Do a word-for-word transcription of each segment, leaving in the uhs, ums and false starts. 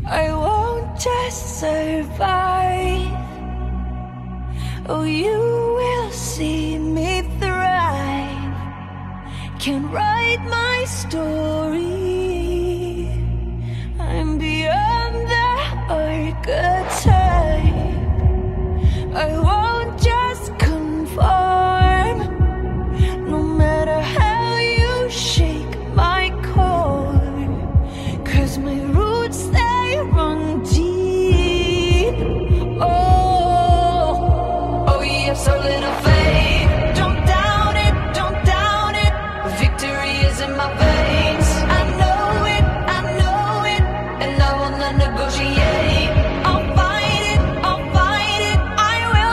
I won't just survive. Oh, you will see me thrive. Can write my story. I'm beyond the archetype. I won't just conform. No matter how you shake my core, 'cause my roots, they run deep. Oh, oh, you have so little faith. Don't doubt it, don't doubt it. Victory is in my veins. I know it, I know it, and I will not negotiate. I'll fight it, I'll fight it. I will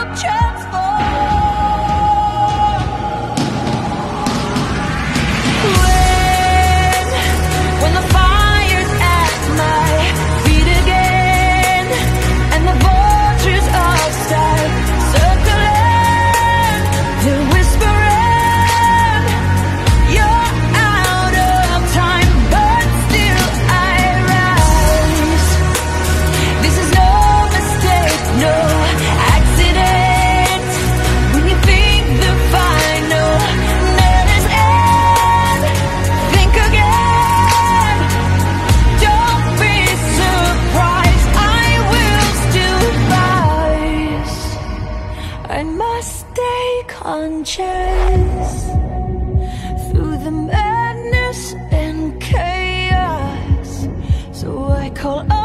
transform. When, when the fire's at my feet again, and the vultures all start circling, they're whispering, you're out of time, but still I rise. This is no mistake, no accident. When you think the final nail is in, think again. Don't be surprised, I will still rise. I must stay conscious through the madness and chaos. So I call